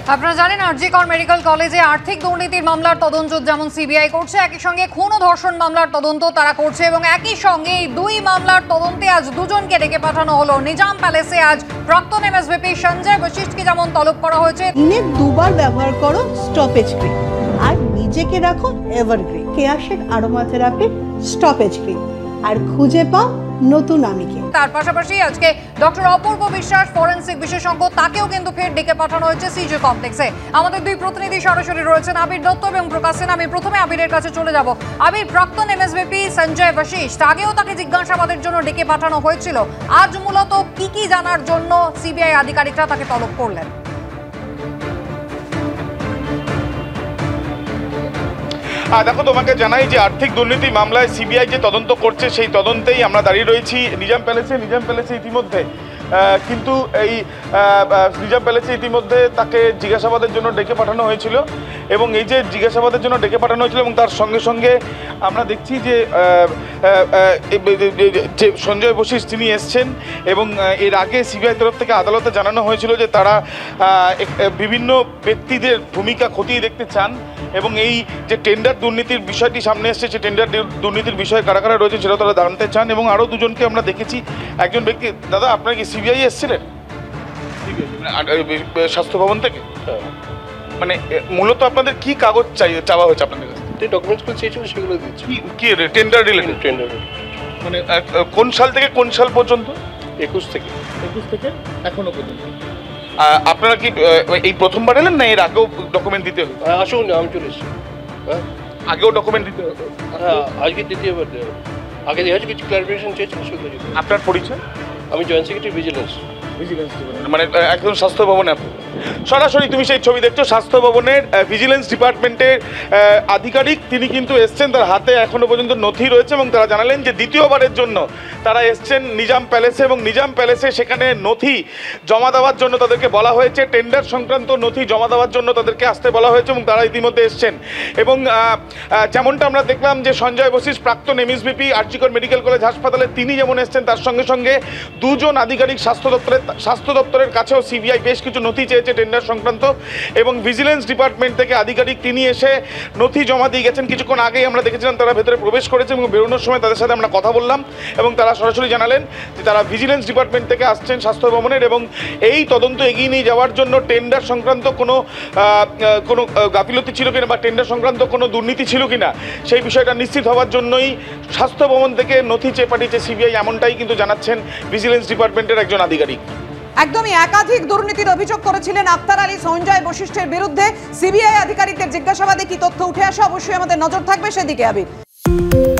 আপনারা জানেন আরজি কর মেডিকেল কলেজে আর্থিক দুর্নীতির মামলার তদন্ত যেমন সিবিআই করছে, একই সঙ্গে খুন ও ধর্ষণ মামলার তদন্ত তারা করছে এবং একই সঙ্গে এই দুই মামলার তদন্তে আজ দুজনকে ডেকে পাঠানো হলো। নিজাম প্যালেসে আজ প্রাক্তন এমএসভিপি সঞ্জয় বশিষ্ঠকে যেমন তলব করা হয়েছে, দিনে দুবার ব্যবহার করো স্টপেজ ক্রিম আর নিজেকে রাখো evergreen Keya Seth aroma therapy stop age cream আর খুঁজে পাও নতুন আমিকে। তার পাশাপাশি আজকে ডক্টর অপূর্ব বিশ্বাস ফরেন্সিক বিশেষজ্ঞ, তাকেও কিন্তু ফের ডেকে পাঠানো হয়েছে সিজে কমপ্লেক্সে। আমাদের দুই প্রতিনিধি সরাসরি রয়েছেন, আবির দত্ত এবং প্রকাশ সেন। আমি প্রথমে আবিরের কাছে চলে যাব। আবির, প্রাক্তন এমএসভিপি সঞ্জয় বশিষ্ঠ, আগেও তাকে জিজ্ঞাসাবাদের জন্য ডেকে পাঠানো হয়েছিল, আজ মূলত কি জানার জন্য সিবিআই আধিকারিকরা তাকে তলব করলেন? দেখো, তোমাকে জানাই যে আর্থিক দুর্নীতি মামলায় সিবিআই যে তদন্ত করছে সেই তদন্তেই আমরা দাঁড়িয়ে রয়েছি নিজাম প্যালেসে ইতিমধ্যে কিন্তু এই নিজাম প্যালেসে ইতিমধ্যে তাকে জিজ্ঞাসাবাদের জন্য ডেকে পাঠানো হয়েছিল এবং এই যে জিজ্ঞাসাবাদের জন্য ডেকে পাঠানো হয়েছিল এবং তার সঙ্গে সঙ্গে আমরা দেখছি যে সঞ্জয় বশিষ্ঠ তিনি এসছেন এবং এর আগে সিবিআই তরফ থেকে আদালতে জানানো হয়েছিল যে তারা বিভিন্ন ব্যক্তিদের ভূমিকা খতিয়ে দেখতে চান এবং এই যে টেন্ডার দুর্নীতির বিষয়টি সামনে এসছে, সেই টেন্ডার দুর্নীতির বিষয়ে কারা কারা রয়েছে সেটা তারা জানতে চান এবং আরও দুজনকে আমরা দেখেছি। একজন ব্যক্তি, দাদা আপনারা কি সিবিআই এসেছিলেন স্বাস্থ্য ভবন থেকে? মানে মূলত আপনাদের কি কাগজ চাওয়া হয়েছে আপনাদের কাছে? ডকুমেন্টসগুলো চেয়েছিল সেগুলো দিচ্ছি। কি টেন্ডার রিলেটেড? টেন্ডার মানে কোন সাল থেকে কোন সাল পর্যন্ত? 21 থেকে এখনো পর্যন্ত। আপনারা কি এই প্রথমবার এলেন না এর আগেও ডকুমেন্ট দিতে হবে? আসুন, আমি চলে এসেছি। আগেও ডকুমেন্ট দিতে হবে? হ্যাঁ, আজকে দ্বিতীয়বার দেওয়া। আগে দেখা কিছু ক্লারিফিকেশন চেয়েছিল সেগুলো। আপনার পরিচয়? আমি জয়েন্ট সেক্রেটারি ভিজিলেন্স। মানে একদম স্বাস্থ্য ভবনে সরাসরি তুমি সেই ছবি দেখছো। স্বাস্থ্য ভবনের ভিজিলেন্স ডিপার্টমেন্টের আধিকারিক তিনি কিন্তু এসছেন, তার হাতে এখনো পর্যন্ত নথি রয়েছে এবং তারা জানালেন যে দ্বিতীয়বারের জন্য তারা এসছেন নিজাম প্যালেসে এবং নিজাম প্যালেসে সেখানে নথি জমা দেওয়ার জন্য তাদেরকে বলা হয়েছে, টেন্ডার সংক্রান্ত নথি জমা দেওয়ার জন্য তাদেরকে আসতে বলা হয়েছে এবং তারা ইতিমধ্যে এসছেন। এবং যেমনটা আমরা দেখলাম যে সঞ্জয় বশিষ্ঠ প্রাক্তন এমএসভিপি আরজি কর মেডিকেল কলেজ হাসপাতালে তিনি যেমন এসছেন, তার সঙ্গে সঙ্গে দুজন আধিকারিক স্বাস্থ্য দপ্তরের কাছেও সিবিআই বেশ কিছু নথি চেয়েছে টেন্ডার সংক্রান্ত এবং ভিজিলেন্স ডিপার্টমেন্ট থেকে আধিকারিক তিনি এসে নথি জমা দিয়ে গেছেন। কিছুক্ষণ আগেই আমরা দেখেছিলাম তারা ভেতরে প্রবেশ করেছে এবং বেরোনোর সময় তাদের সাথে আমরা কথা বললাম এবং তারা সরাসরি জানালেন যে তারা ভিজিলেন্স ডিপার্টমেন্ট থেকে আসছেন স্বাস্থ্য ভবনের এবং এই তদন্ত এগিয়ে নিয়ে যাওয়ার জন্য টেন্ডার সংক্রান্ত কোনো গাফিলতি ছিল কিনা বা টেন্ডার সংক্রান্ত কোনো দুর্নীতি ছিল কিনা সেই বিষয়টা নিশ্চিত হওয়ার জন্যই স্বাস্থ্য ভবন থেকে নথি চেয়ে পাঠিয়েছে সিবিআই, এমনটাই কিন্তু জানাচ্ছেন ভিজিলেন্স ডিপার্টমেন্টের একজন আধিকারিক। একদমই একাধিক দুর্নীতির অভিযোগ করেছিলেন আক্তার আলী সঞ্জয় বশিষ্ঠের বিরুদ্ধে। সিবিআই আধিকারিকদের জিজ্ঞাসাবাদে কি তথ্য উঠে আসে অবশ্যই আমাদের নজর থাকবে সেদিকে। আবির।